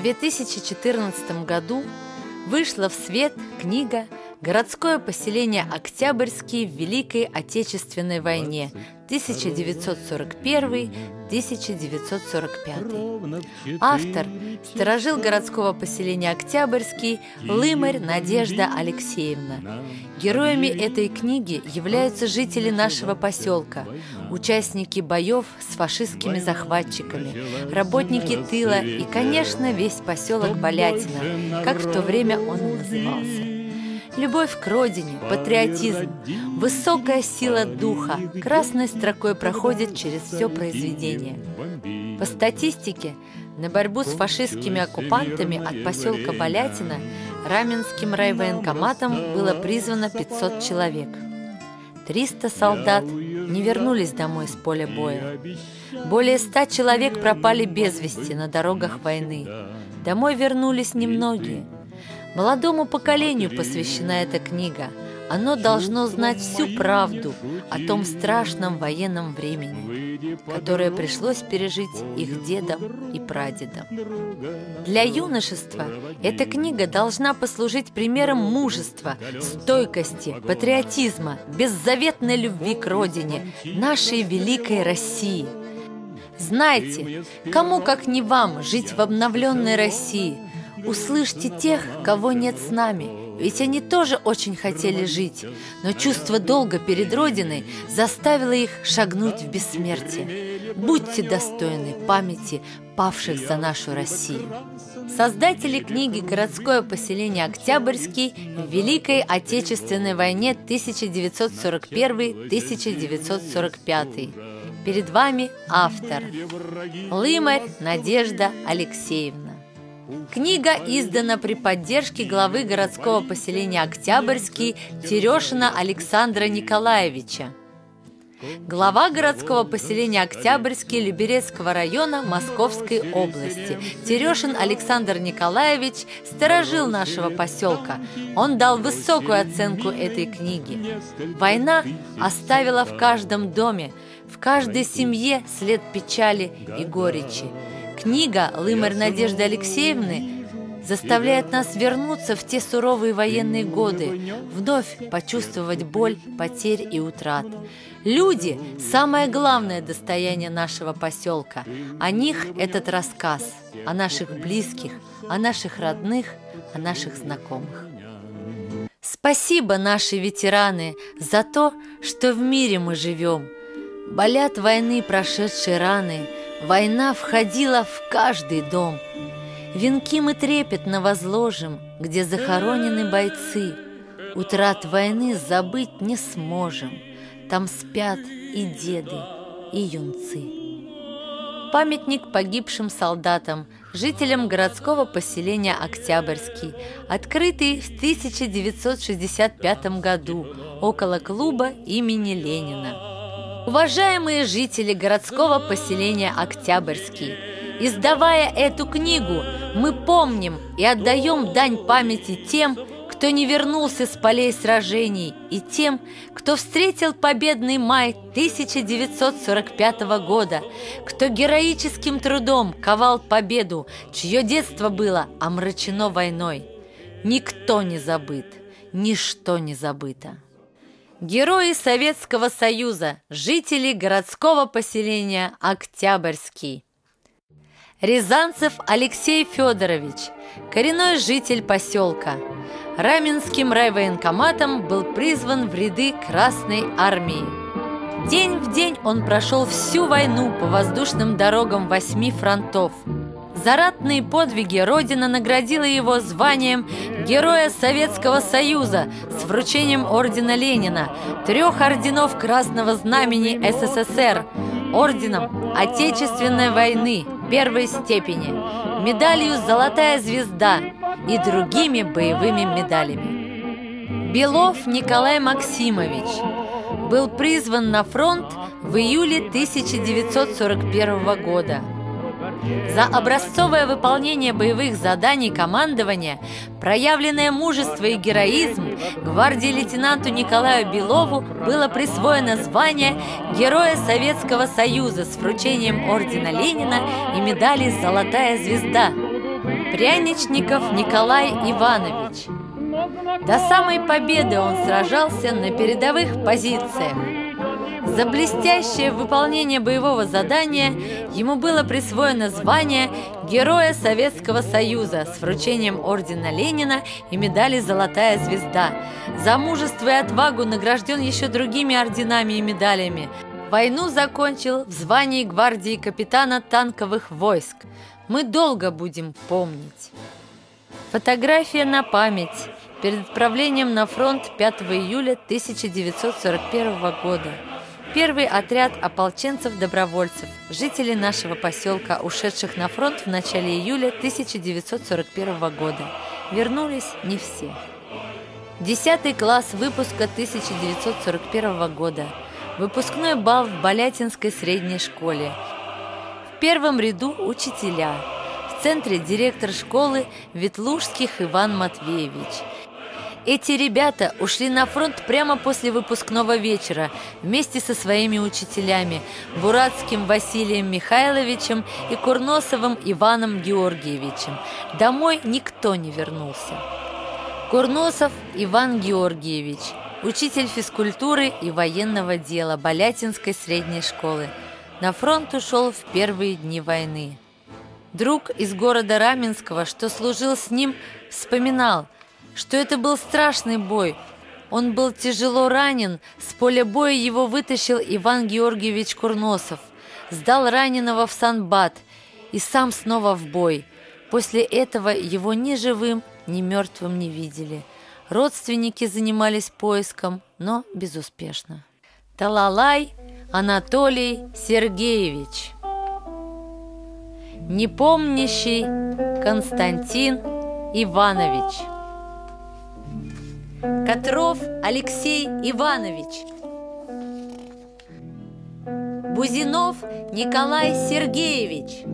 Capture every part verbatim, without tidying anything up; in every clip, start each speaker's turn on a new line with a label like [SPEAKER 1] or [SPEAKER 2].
[SPEAKER 1] две тысячи четырнадцатом году вышла в свет книга «Городское поселение Октябрьский в Великой Отечественной войне тысяча девятьсот сорок первый — тысяча девятьсот сорок пятый». Автор – сторожил городского поселения Октябрьский Лымарь Надежда Алексеевна. Героями этой книги являются жители нашего поселка, участники боев с фашистскими захватчиками, работники тыла и, конечно, весь поселок Балятино, как в то время он назывался. Любовь к родине, патриотизм, высокая сила духа красной строкой проходит через все произведение. По статистике, на борьбу с фашистскими оккупантами от поселка Балятино Раменским райвоенкоматом было призвано пятьсот человек. триста солдат не вернулись домой с поля боя. Более ста человек пропали без вести на дорогах войны. Домой вернулись немногие. Молодому поколению посвящена эта книга. Оно должно знать всю правду о том страшном военном времени, которое пришлось пережить их дедам и прадедам. Для юношества эта книга должна послужить примером мужества, стойкости, патриотизма, беззаветной любви к родине, нашей великой России. Знайте, кому, как не вам, жить в обновленной России. Услышьте тех, кого нет с нами, ведь они тоже очень хотели жить, но чувство долга перед Родиной заставило их шагнуть в бессмертие. Будьте достойны памяти павших за нашу Россию. Создатели книги «Городское поселение Октябрьский в Великой Отечественной войне тысяча девятьсот сорок первый — тысяча девятьсот сорок пятый». Перед вами автор Лымарь Надежда Алексеевна. Книга издана при поддержке главы городского поселения Октябрьский Терешина Александра Николаевича. Глава городского поселения Октябрьский Люберецкого района Московской области Терешин Александр Николаевич сторожил нашего поселка. Он дал высокую оценку этой книге. Война оставила в каждом доме, в каждой семье след печали и горечи. Книга Лымарь Надежды Алексеевны заставляет нас вернуться в те суровые военные годы, вновь почувствовать боль потерь и утрат. Люди – самое главное достояние нашего поселка. О них этот рассказ, о наших близких, о наших родных, о наших знакомых. Спасибо, наши ветераны, за то, что в мире мы живем. Болят войны прошедшие раны, война входила в каждый дом. Венки мы трепетно возложим, где захоронены бойцы. Утрат войны забыть не сможем. Там спят и деды, и юнцы. Памятник погибшим солдатам, жителям городского поселения Октябрьский, открытый в тысяча девятьсот шестьдесят пятом году около клуба имени Ленина. Уважаемые жители городского поселения Октябрьский, издавая эту книгу, мы помним и отдаем дань памяти тем, кто не вернулся с полей сражений, и тем, кто встретил победный май тысяча девятьсот сорок пятого года, кто героическим трудом ковал победу, чье детство было омрачено войной. Никто не забыт, ничто не забыто. Герои Советского Союза, жители городского поселения Октябрьский. Рязанцев Алексей Федорович, коренной житель поселка. Раменским райвоенкоматом был призван в ряды Красной армии. День в день он прошел всю войну по воздушным дорогам восьми фронтов. За ратные подвиги Родина наградила его званием Героя Советского Союза с вручением ордена Ленина, трех орденов Красного Знамени СССР, орденом Отечественной войны первой степени, медалью «Золотая звезда» и другими боевыми медалями. Белов Николай Максимович был призван на фронт в июле тысяча девятьсот сорок первого года. За образцовое выполнение боевых заданий командования, проявленное мужество и героизм, гвардии-лейтенанту Николаю Белову было присвоено звание Героя Советского Союза с вручением ордена Ленина и медали «Золотая звезда». Пряничников Николай Иванович. До самой победы он сражался на передовых позициях. За блестящее выполнение боевого задания ему было присвоено звание Героя Советского Союза с вручением ордена Ленина и медали «Золотая звезда». За мужество и отвагу награжден еще другими орденами и медалями. Войну закончил в звании гвардии капитана танковых войск. Мы долго будем помнить. Фотография на память перед отправлением на фронт пятого июля тысяча девятьсот сорок первого года. Первый отряд ополченцев-добровольцев, жителей нашего поселка, ушедших на фронт в начале июля тысяча девятьсот сорок первого года. Вернулись не все. Десятый класс выпуска тысяча девятьсот сорок первого года. Выпускной бал в Балятинской средней школе. В первом ряду учителя. В центре директор школы Ветлужских Иван Матвеевич. Эти ребята ушли на фронт прямо после выпускного вечера вместе со своими учителями Буратским Василием Михайловичем и Курносовым Иваном Георгиевичем. Домой никто не вернулся. Курносов Иван Георгиевич, учитель физкультуры и военного дела Балятинской средней школы. На фронт ушел в первые дни войны. Друг из города Раменского, что служил с ним, вспоминал, что это был страшный бой. Он был тяжело ранен, с поля боя его вытащил Иван Георгиевич Курносов, сдал раненого в санбат и сам снова в бой. После этого его ни живым, ни мертвым не видели. Родственники занимались поиском, но безуспешно. Талалай Анатолий Сергеевич. Непомнящий Константин Иванович. Котров Алексей Иванович. Бузинов Николай Сергеевич.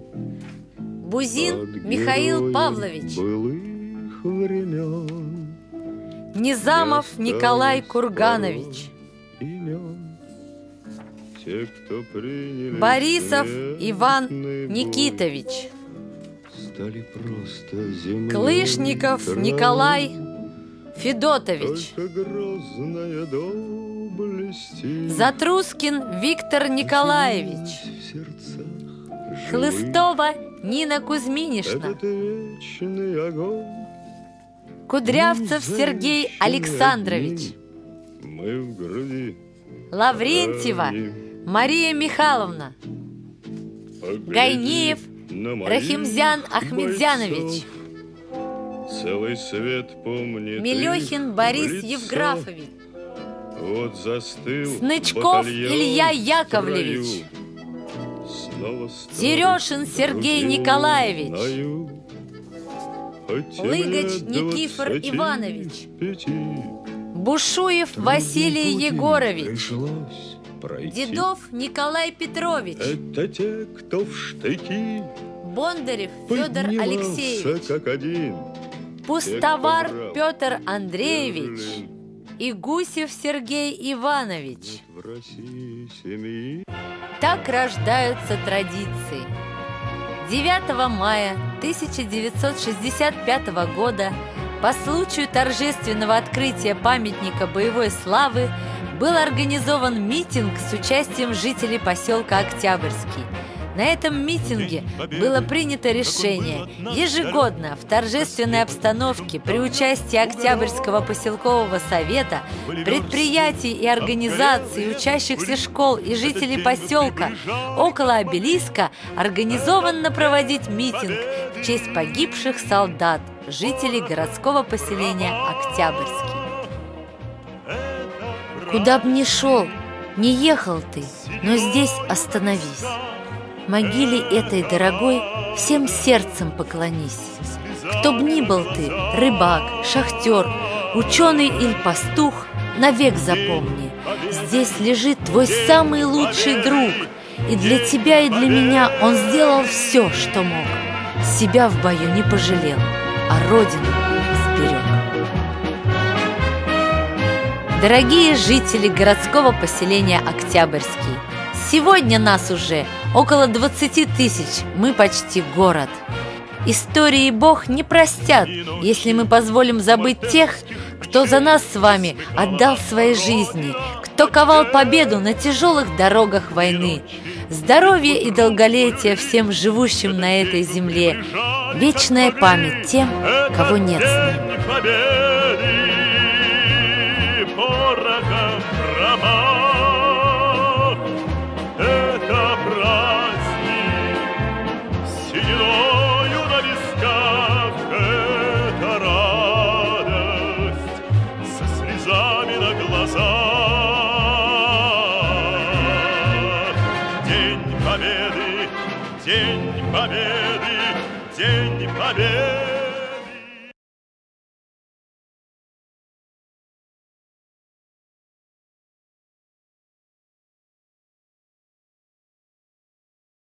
[SPEAKER 1] Бузин Михаил Павлович. Низамов Николай Курганович. Борисов Иван Никитович. Клышников Николай Федотович. Затрускин Виктор Николаевич. Хлыстова Нина Кузьминишна. Кудрявцев Сергей Александрович. Лаврентьева Мария Михайловна. Гайниев Рахимзян Ахмедзянович.
[SPEAKER 2] Целый свет помнит
[SPEAKER 1] Мелехин Борис Евграфович.
[SPEAKER 2] Вот застыл
[SPEAKER 1] Снычков Илья Яковлевич. Терешин Сергей Николаевич. Лыгач Никифор Иванович. Бушуев Василий Егорович. Дедов Николай Петрович.
[SPEAKER 2] Это те, кто в штыки
[SPEAKER 1] Бондарев Федор Алексеевич.
[SPEAKER 2] как один.
[SPEAKER 1] Пустовар Петр Андреевич и Гусев Сергей Иванович. Так рождаются традиции. девятого мая тысяча девятьсот шестьдесят пятого года по случаю торжественного открытия памятника боевой славы был организован митинг с участием жителей поселка Октябрьский. На этом митинге было принято решение ежегодно в торжественной обстановке при участии Октябрьского поселкового совета, предприятий и организаций, учащихся школ и жителей поселка около обелиска организованно проводить митинг в честь погибших солдат, жителей городского поселения Октябрьский. Куда б ни шел, не ехал ты, но здесь остановись. Могиле этой дорогой всем сердцем поклонись. Кто б ни был ты, рыбак, шахтер, ученый или пастух, навек запомни, здесь лежит твой самый лучший друг, и для тебя и для меня он сделал все, что мог. Себя в бою не пожалел, а родину сберег. Дорогие жители городского поселения Октябрьский, сегодня нас уже около двадцати тысяч, мы почти город. История и Бог не простят, если мы позволим забыть тех, кто за нас с вами отдал свои жизни, кто ковал победу на тяжелых дорогах войны. Здоровья и долголетия всем живущим на этой земле. Вечная память тем, кого нет с нами.
[SPEAKER 3] День Победы, День Победы.